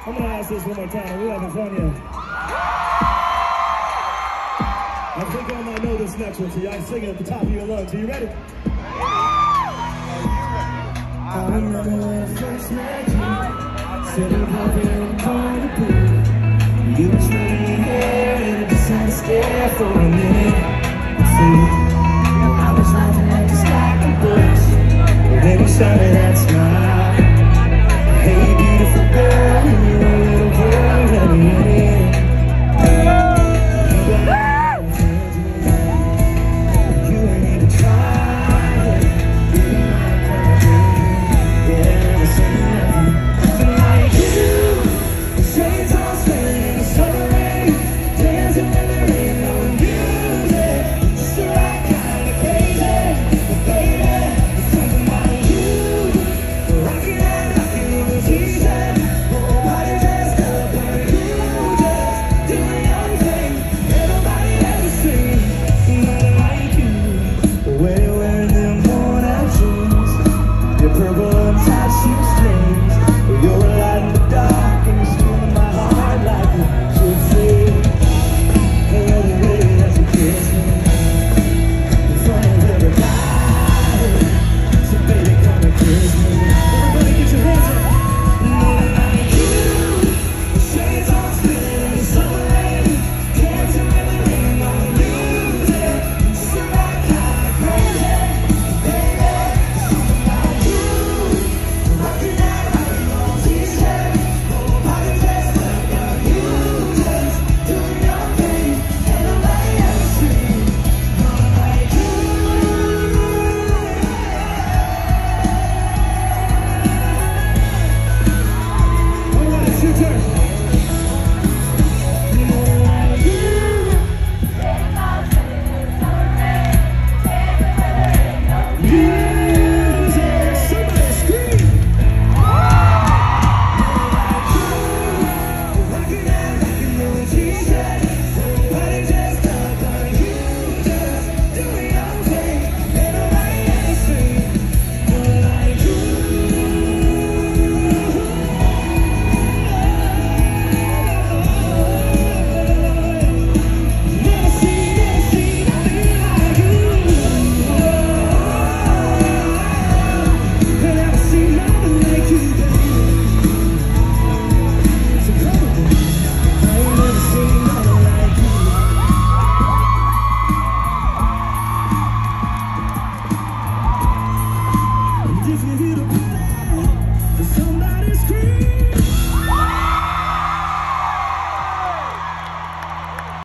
I'm gonna ask this one more time. Are we having fun yet? I think I might know this next one, so y'all sing it at the top of your lungs. Are you ready? I remember when I first met you, sitting coffee in the corner pool. You were smelling your hair and I just had to stare for a minute. See, I was laughing at the stack of books, but then you started that smile. Hey, beautiful girl, and you're a little girl, let me in. You ain't even tried. Your turn.